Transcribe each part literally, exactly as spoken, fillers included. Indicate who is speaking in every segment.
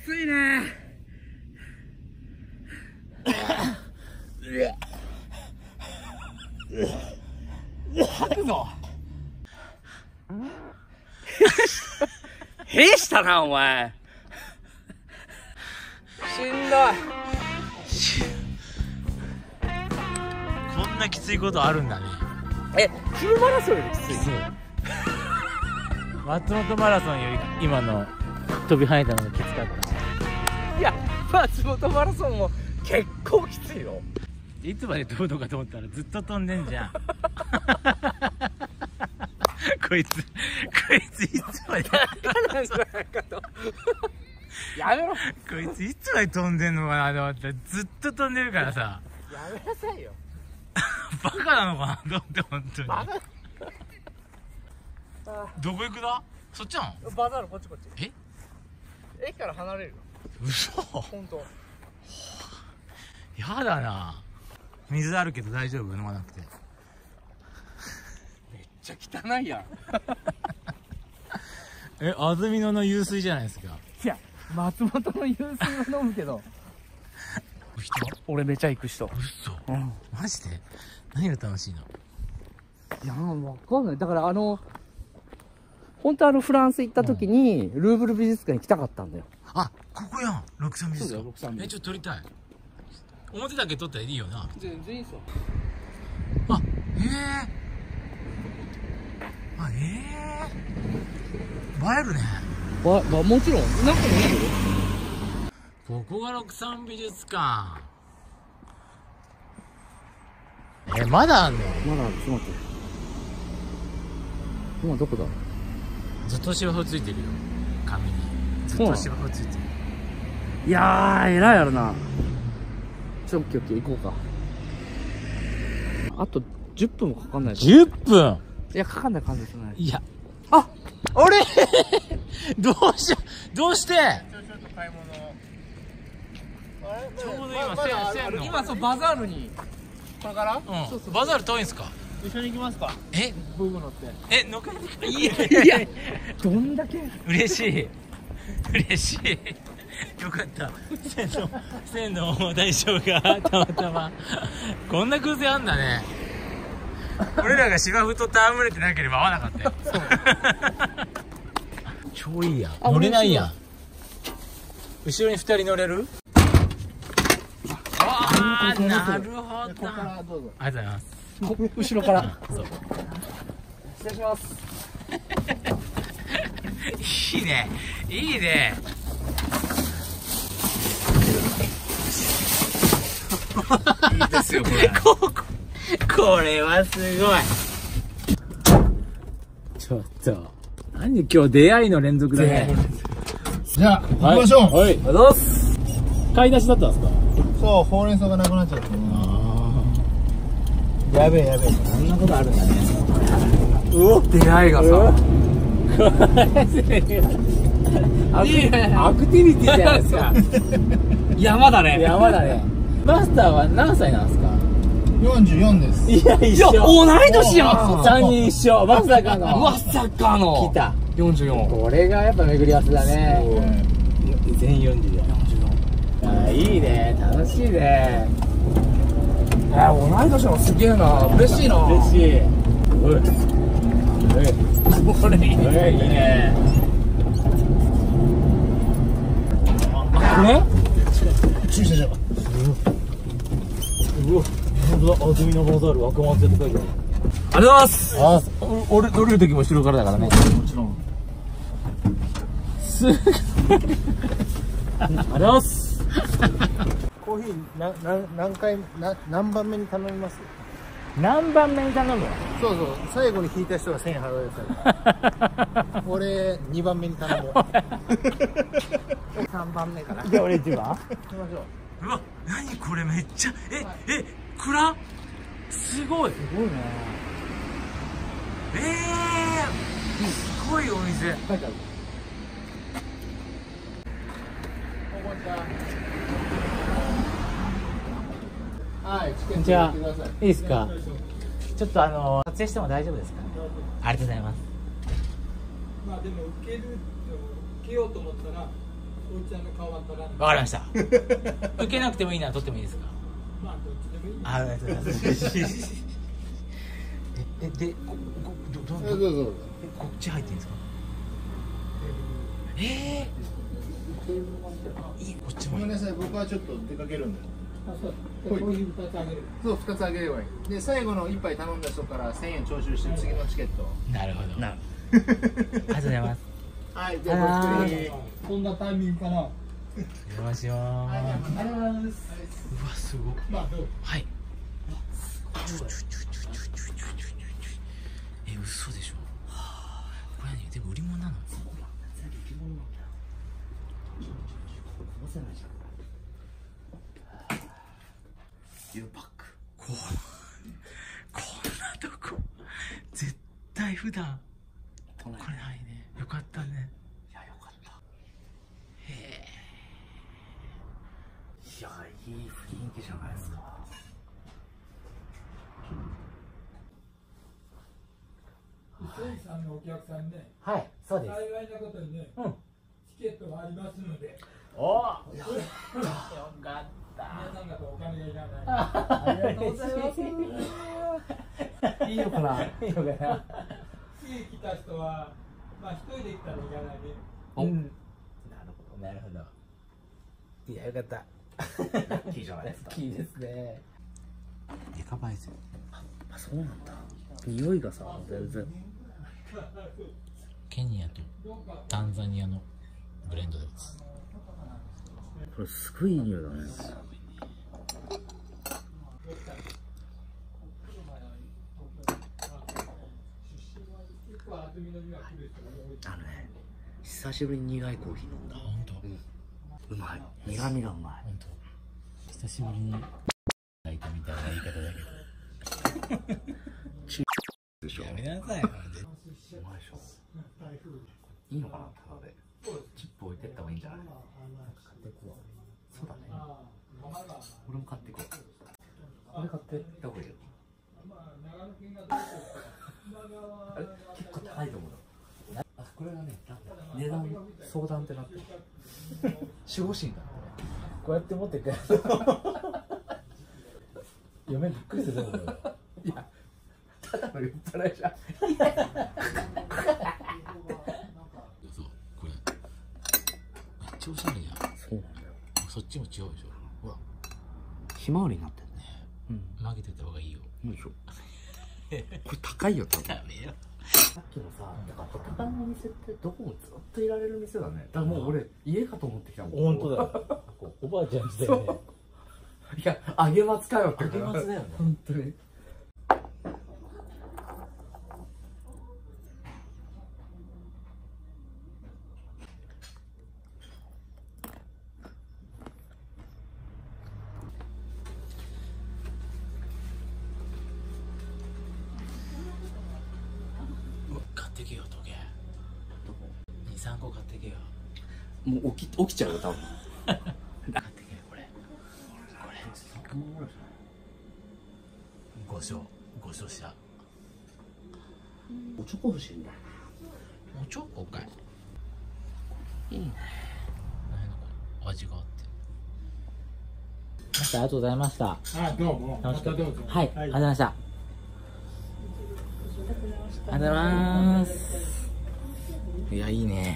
Speaker 1: ついね。吐くぞ。へしたなお前。しんどい。
Speaker 2: こんなきついことあるんだね。
Speaker 1: え、フルマラソンよりきつい。
Speaker 2: 松本マラソンより今の飛び跳ねたのがきつかった。
Speaker 1: いや、松本マラソンも結構きついよ。
Speaker 2: いつまで飛ぶのかと思ったらずっと飛んでんじゃん。こいつこいついつまで
Speaker 1: やめろ。
Speaker 2: こいついつまで飛んでんのかなと思ったらずっと飛んでるからさ。
Speaker 1: やめなさいよ。
Speaker 2: バカなのかなと思って本当に。
Speaker 1: バカ。
Speaker 2: どこ行くだ？そっちなの？
Speaker 1: バザールこっちこっち。
Speaker 2: え？
Speaker 1: 駅から離れるよ。
Speaker 2: 嘘？
Speaker 1: 本当。
Speaker 2: やだな。水あるけど大丈夫？飲まなくて。
Speaker 1: めっちゃ汚いやん。
Speaker 2: え、安曇野の湧水じゃないですか。
Speaker 1: いや、松本の湧水は飲むけど。俺めちゃ行く人。
Speaker 2: 嘘？
Speaker 1: うん。
Speaker 2: マジで？何が楽しいの？
Speaker 1: いやー、わかんない。だからあの本当あのフランス行った時に、うん、ルーブル美術館行きたかったんだよ。
Speaker 2: あ、ここやん。六三美術館。
Speaker 1: 六三美術館。
Speaker 2: え、ちょっと撮りたい。表だけ撮ったらいいよな。
Speaker 1: 全然いいっすよ。
Speaker 2: あ、へえ。あ、ええ。映えるね。
Speaker 1: ば、ば、もちろん。なんかもいいよ。
Speaker 2: ここが六三美術館。え、まだあんの？
Speaker 1: まだある。ちょっと待って。今どこだ？
Speaker 2: ずっと芝生ついてるよ。紙に。ずっと芝生ついてる。
Speaker 1: いやー、偉いやろな。ちょ、オッケーオッケー、行こうか。あとじゅっぷんもかかんない。
Speaker 2: じゅっぷん？
Speaker 1: いや、かかんない感じじゃない。
Speaker 2: いや。
Speaker 1: あ、
Speaker 2: 俺どうしよう、どうして？ちょっと買い物。ちょうど今、せんの。
Speaker 1: 今、そう、バザールに。これから？
Speaker 2: うん。バザール遠いんすか？
Speaker 1: 一緒に行きますか？
Speaker 2: え？
Speaker 1: ブーム乗って。
Speaker 2: え、乗っかって
Speaker 1: いやいや、どんだけ
Speaker 2: 嬉しい。嬉しい。よかった。線の、線の大将がたまたま。こんな偶然あんだね。俺らが芝生と戯れてなければ合わなかったよ。超いいやん。乗れないやん。後ろに二人乗れる？ああ、なるほど。ここからどうぞ。ありがとうございます。
Speaker 1: 後ろから。
Speaker 2: そう。
Speaker 1: 失礼します。
Speaker 2: いいね。いいね。いいですよ、これ。ここ、これはすごい。ちょっと。何今日出会いの連続だね。
Speaker 3: じゃあ、行きましょう。
Speaker 2: はい。ありがとうございます。買い出しだったんですか？
Speaker 3: そう、ほうれん草がなくなっちゃったね。やべえやべえ。
Speaker 2: そんなことあるんだね。
Speaker 1: うお、出会いがさ。
Speaker 2: アクティビティじゃないですか。
Speaker 1: 山だね。
Speaker 2: 山だね。マスターは何歳なんですか？
Speaker 3: よんじゅうよんです。
Speaker 2: いや、一緒。
Speaker 1: 同い年やん。
Speaker 2: さんにん一緒。まさかの。
Speaker 1: まさかの。
Speaker 2: 来た。
Speaker 1: よんじゅうよん。
Speaker 2: これがやっぱ巡り合わせだね。全員よんじゅうよん。あ、いいね。楽しいね。
Speaker 1: え、同い年のすげえな。嬉しいな。
Speaker 2: 嬉しい。おい。おい。
Speaker 1: これいいね。
Speaker 2: いいね。
Speaker 1: これ？
Speaker 3: 駐車場。
Speaker 2: うわ、本当だ。安曇野バザール若松って書いてある。
Speaker 1: ありがとうございます。
Speaker 2: あ、俺降りる時も後ろからだからね。
Speaker 1: もちろん。
Speaker 2: す。ありがとうございます。
Speaker 3: コーヒーなな何回な何番目に頼みます？
Speaker 2: 何番目に頼む？
Speaker 3: そうそう、最後に引いた人がせんえん払うやつ。俺にばんめに頼もう。
Speaker 1: さんばんめかな。
Speaker 2: じゃあ俺一番？
Speaker 3: 行きましょう。
Speaker 2: うわ、何これめっちゃ、え、え、蔵？すごい。
Speaker 1: すごいね。
Speaker 2: えー、すごいお店。
Speaker 1: 書いてある。
Speaker 3: はい、チケット
Speaker 2: じゃあ
Speaker 3: 入れてください。
Speaker 2: いいですか？ちょっとあの撮影しても大丈夫ですか？ありがとうございます。
Speaker 4: まあでも受ける受けようと思ったら
Speaker 2: わかりました。受けなくてもいいなら取ってもいいですか。あ、ありがとうございます。え、で、こ、こ、ど、ど、ど、
Speaker 3: どうぞ。
Speaker 2: こっち入っていいんですか。ええー。いい、こっちもいい。
Speaker 3: ごめんなさい、僕はちょっと出かけるんで。
Speaker 4: あ、そう。こういう二つあげる。
Speaker 3: そう、二つあげればいい。で、最後の一杯頼んだ人から千円徴収して次のチケット。
Speaker 2: なるほど。
Speaker 1: なる
Speaker 2: ありがとうございます。
Speaker 3: はい、じゃあご一人。
Speaker 4: こんなタイミングかな。
Speaker 2: お邪魔しま
Speaker 4: ありがとうございます。
Speaker 2: す。うわ、すごい。
Speaker 4: まあ、どう。
Speaker 2: はい。え、嘘でしょ。これ何、でも売り物なの。
Speaker 1: ゆうパック。
Speaker 2: こう、こんなとこ絶対普段これないね。よかったね。
Speaker 1: いや、よかった。
Speaker 2: へえ。
Speaker 1: いや、いい雰囲気じゃないですか。
Speaker 4: センさんのお客さんね、
Speaker 2: はい、そうです。
Speaker 4: 幸いなことにね、
Speaker 2: うん。
Speaker 4: チケットがありますので、
Speaker 2: おお。よかった。
Speaker 4: 皆さん方お金がいらない。
Speaker 2: ありがとうございます。
Speaker 1: いいのかな。
Speaker 2: いいのかな。
Speaker 4: 次来た人は、まあ一人で来たらいらないね。
Speaker 2: うん。なるほど、なるほど。いや、よかった。
Speaker 1: ラッキーじゃないですか。
Speaker 2: ラッキーですね。デカバイゼン。
Speaker 1: あ、そうなんだ。匂いがさ、全然。
Speaker 2: ケニアとタンザニアのブレンドです。
Speaker 1: これすごいいい匂いだね。あのね、久しぶりに苦いコーヒー飲んだ。
Speaker 2: 本当。
Speaker 1: うまい。苦味がうまい。
Speaker 2: 本当。久しぶりに泣いたみたいな言い方だけど。
Speaker 1: でしょ。
Speaker 2: やめなさい。
Speaker 1: うまいでしょ。いいのかな、ただで。チップ置いてった方がいいんじゃない。買っていこう。そうだね。俺も買っていこう。これ買っていった方がいいよ。あれ結構高いと思う。あ、これがね、値段相談ってなってる。守護神だ。
Speaker 2: こうやって持ってくる。嫁びっくりすると思うよ。
Speaker 1: いや、ただの酔っ払いじゃん。
Speaker 2: そう、これ。めっちゃおしゃれじゃん。
Speaker 1: そうなんだよ。
Speaker 2: そっちも違うでしょ。ほら。
Speaker 1: ひまわりになってるね。うん。
Speaker 2: 曲げてた方がいいよ。
Speaker 1: いいでしょ。これ高いよ、多分。
Speaker 2: ダメよ。
Speaker 1: さっきのさ、だから畳のお店ってどこもずっといられる店だね。だからもう俺、家かと思ってきたもん。
Speaker 2: 本当だよ。おばあちゃんちだよね。
Speaker 1: いや、揚げ松かよって。
Speaker 2: 揚げ松だよね。
Speaker 1: 本当に。
Speaker 2: 買ってけよ、時計。二三個買ってけよ。
Speaker 1: もう起き、起きちゃうよ、多分。
Speaker 2: 買ってけよ、これ。これ。五升、五升した。
Speaker 1: おちょこ欲しいんだよ。
Speaker 2: おちょこかい。
Speaker 1: いいね。
Speaker 2: 何のこれ、味があって。ありがとうございました。
Speaker 4: あ、どうも。またどうぞ。
Speaker 2: はい、ありがとうございました。ありがとうございます。いや、いいね。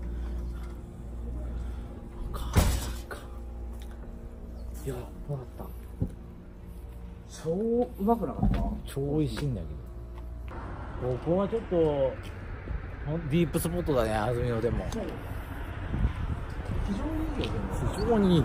Speaker 1: いや、もらった。超うまくなかった。
Speaker 2: 超美味しいんだけど。ここはちょっとディープスポットだね、安曇野でも。
Speaker 1: 非常にいいよ、でも。
Speaker 2: 非常にいいです。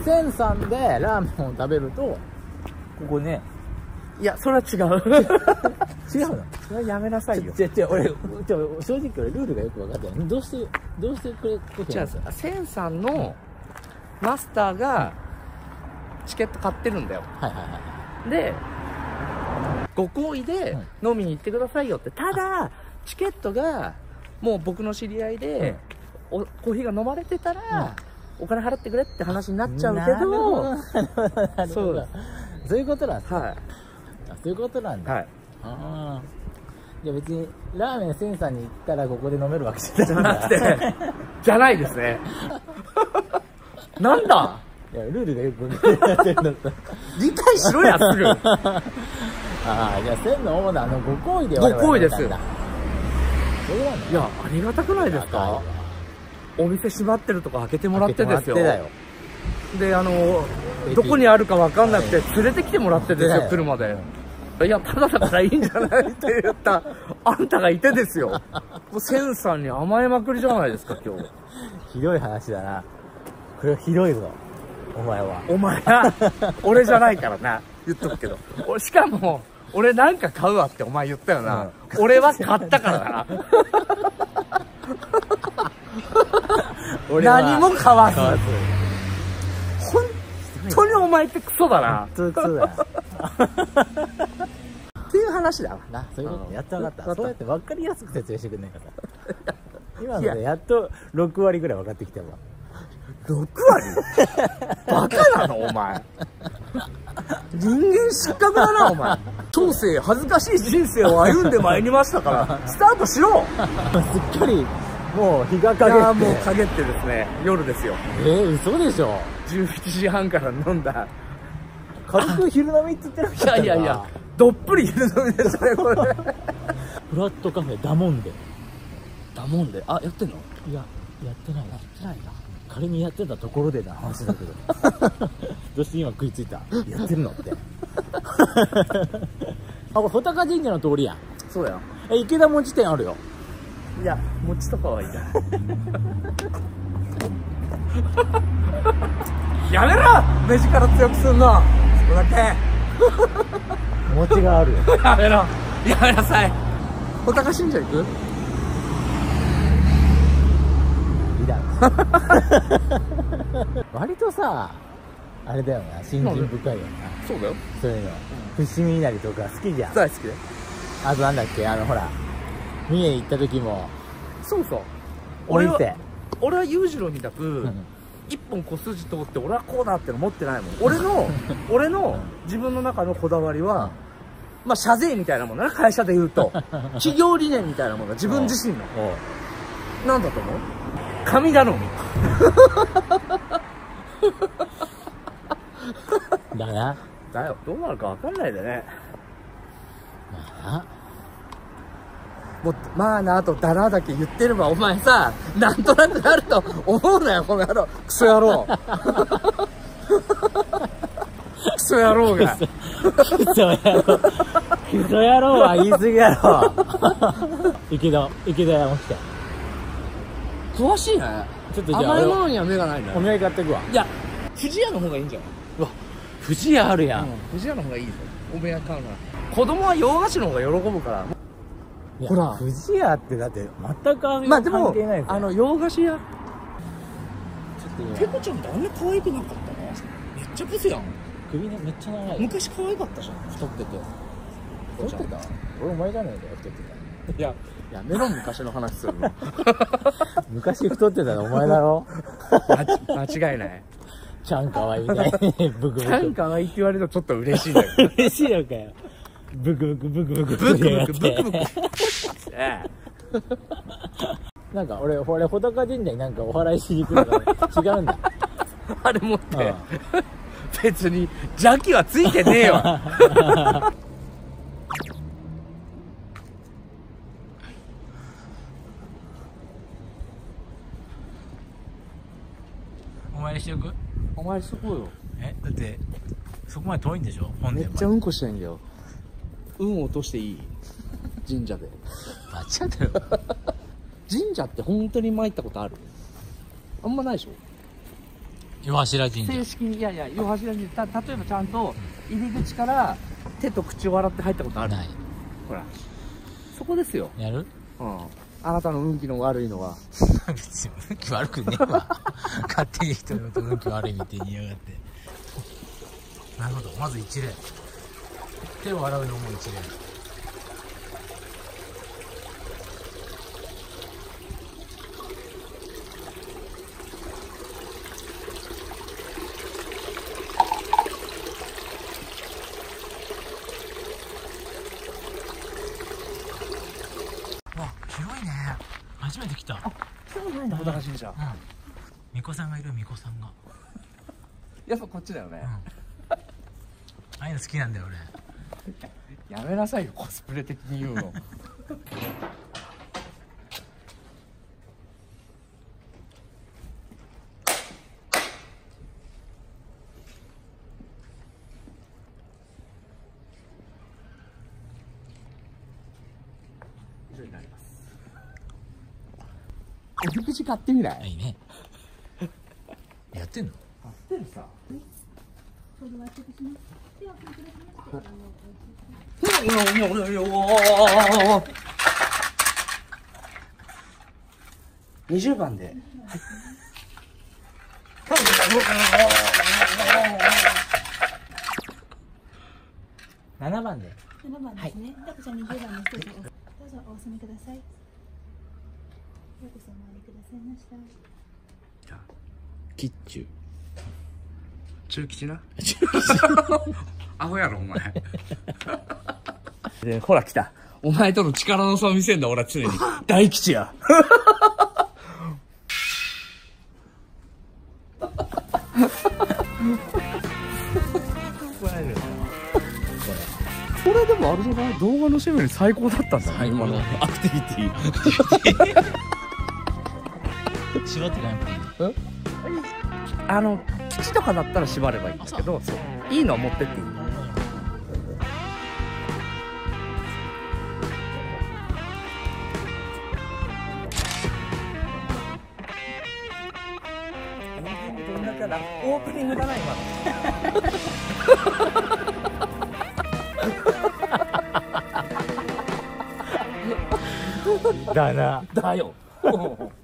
Speaker 2: 千さんでラーメンを食べると、ここね。
Speaker 1: いや、それは違う。
Speaker 2: 違うの。
Speaker 1: それはやめなさいよ。
Speaker 2: じゃ、じゃ、俺、じゃ、正直俺ルールがよく分かってない。どうして、どうしてくれること
Speaker 1: じゃあ、千さんのマスターがチケット買ってるんだよ。
Speaker 2: はいはいはい。
Speaker 1: で、ご好意で飲みに行ってくださいよって。ただ、チケットがもう僕の知り合いで、おコーヒーが飲まれてたら、お金払ってくれって話になっちゃうけど、
Speaker 2: そうだ。そういうことなんですか。
Speaker 1: はい。
Speaker 2: そういうことなんだ。
Speaker 1: はい。
Speaker 2: ああ。 いや別にラーメンセンさんに行ったらここで飲めるわけじゃ
Speaker 1: じゃ
Speaker 2: ない
Speaker 1: なくて、じゃないですね。なんだ
Speaker 2: いやルールがよく分かってるんだったら
Speaker 1: 理解しろや、すぐ。
Speaker 2: ああ、じゃあ線のオーナーのご好意で
Speaker 1: ご好意です
Speaker 2: そうなんだ。
Speaker 1: いや、ありがたくないですか？お店閉まってるとこ開けてもらってですよ。
Speaker 2: 開けてもらってだよ。
Speaker 1: で、あの、どこにあるか分かんなくて連れてきてもらってですよ、来るまで。いや、ただだからいいんじゃないって言ったあんたがいてですよ。もうセンさんに甘えまくりじゃないですか、今日。
Speaker 2: ひどい話だな。これはひどいぞ。お前は。
Speaker 1: お前な、俺じゃないからな、言っとくけど。おしかも、俺なんか買うわってお前言ったよな。うん、俺は買ったからな。何も買わず。本当にお前ってクソだな。
Speaker 2: 普通だ。
Speaker 1: っていう話だ
Speaker 2: な。そういうこと。やっと分かった。そうやって分かりやすく説明してくんないかさ。今のでやっとろく割ぐらい分かってきたわ。
Speaker 1: ろく割？バカなのお前。人間失格だなお前。当世恥ずかしい人生を歩んでまいりましたからスタートしろ。
Speaker 2: すっかりもう日が陰って。
Speaker 1: いやもう陰ってですね、夜ですよ。
Speaker 2: えー、嘘でしょ。
Speaker 1: じゅうしちじはんから飲んだ。
Speaker 2: 軽く昼飲みって言ってなかった。
Speaker 1: いやいやいや、どっぷり昼飲みですねこれ。
Speaker 2: フラットカフェダモンデ。
Speaker 1: ダモンデ、あ、やってんの？
Speaker 2: いや、やってないな。
Speaker 1: やってないな。
Speaker 2: 仮にやってたところでな話だけど。どうして今食いついた？やってるのって。あ、これ穂高神社の通りやん。
Speaker 1: そうや。
Speaker 2: え、池田餅店あるよ。
Speaker 1: いや、餅とかはいいじゃん。やめろ！目力強くすんの。そこだけ。
Speaker 2: 餅があるよ。
Speaker 1: やめろ。やめなさい。穂高神社行く？
Speaker 2: いらん。割とさ、あれだよな、信心深いよな。
Speaker 1: そうだよ。
Speaker 2: そういうの。伏見稲荷とか好きじゃん。
Speaker 1: 大好きで。
Speaker 2: あとなんだっけ、あのほら、三重行った時も、
Speaker 1: そうそう。
Speaker 2: 俺は、
Speaker 1: 俺は裕次郎みたく、一本小筋通って俺はこうだっての持ってないもん。俺の、俺の自分の中のこだわりは、まあ社税みたいなものね、会社で言うと。企業理念みたいなものが自分自身の。なんだと思う？神頼み。
Speaker 2: だな。
Speaker 1: だよ。どうなるか分かんないでね。
Speaker 2: まあな。
Speaker 1: もう、まあなあと、だなだけ言ってれば、お前さ、なんとなくなると思うなよ、この野郎。クソ野郎。クソ野郎が。
Speaker 2: クソ野郎。クソ野郎は言い過ぎやろ。池田、池田山来た。
Speaker 1: 詳しいね。
Speaker 2: ちょっとじゃあ、
Speaker 1: 甘いものには目がないんだよ。
Speaker 2: お土産買ってくわ。
Speaker 1: いや、藤屋の方がいいんじゃないう
Speaker 2: わ、藤屋あるやん。
Speaker 1: 藤屋の方がいいぞ。お土産買うなら。子供は洋菓子の方が喜ぶから。ほら。
Speaker 2: 藤屋ってだって全く関係
Speaker 1: まあでも
Speaker 2: ないですよ。
Speaker 1: あの、洋菓子屋。
Speaker 2: ちょっと今
Speaker 1: ペコちゃんってあんな可愛くなかったな。めっちゃブスやん。
Speaker 2: 首ね、めっちゃ長い。
Speaker 1: 昔可愛かったじゃん。太ってて。
Speaker 2: 太ってた？俺お前じゃねえかよ、太ってた。
Speaker 1: いや、やめろ、昔の話するの。
Speaker 2: 昔太ってたのお前だろ。
Speaker 1: 間違いない。
Speaker 2: ちゃんかわいいみたいにブクブク。
Speaker 1: ちゃんかわいいって言われるとちょっと嬉しいんだけど。
Speaker 2: 嬉しいのかよ。ブクブクブクブク
Speaker 1: ブクブクブクブク。
Speaker 2: なんか俺、俺、穂高神社になんかお祓いしに行くのが違うんだ。
Speaker 1: あれ持って。別に邪気はついてねえわ。
Speaker 2: お参りしておく？
Speaker 1: お前しとこうよ。
Speaker 2: え、だってそこまで遠いんでしょ？本殿まで。
Speaker 1: めっちゃうんこしたいんだよ。運落としていい？神社で。
Speaker 2: バチャだよ。
Speaker 1: 神社って本当に参ったことある？あんまないでしょ？
Speaker 2: 夜柱神社。
Speaker 1: 正式に、いやいや、夜柱神社、た例えばちゃんと入り口から手と口を洗って入ったことある？
Speaker 2: ない。
Speaker 1: ほら、そこですよ。
Speaker 2: やる？
Speaker 1: うん。あなたの運気の悪いのは。
Speaker 2: 別に運気悪くねえわ。勝手に人のこと運気悪いみたいに言いやがって。なるほど、まず一礼。手を洗うのも一礼。
Speaker 1: そうないんだ、穂高神社。
Speaker 2: うん巫女さんがいる、巫女さんが。
Speaker 1: やっぱこっちだよね。
Speaker 2: ああいうの好きなんだよ俺。
Speaker 1: やめなさいよ、コスプレ的に言うの。以上になります。おみくじ買ってみない？
Speaker 2: いいね。やってんの？
Speaker 1: 買ってるさ。にじゅうばんで。
Speaker 2: ななばんで。
Speaker 5: ななばんですね。ではこちらにじゅうばんの一つをどうぞお納めください。ようこそお参りくださいました。
Speaker 1: じゃあキッチュ中吉な。アホやろお前。でほら来た。お前との力の差を見せんだ俺は常に。大吉や。これでもあれじゃない？動画の締めに最高だったんだな今のアクティビティ。
Speaker 2: 縛ってないもん。
Speaker 1: え？あの吉とかだったら縛ればいいんですけど、そういいのは持ってっていい。オープニングだな今の。
Speaker 2: だな。
Speaker 1: だよ。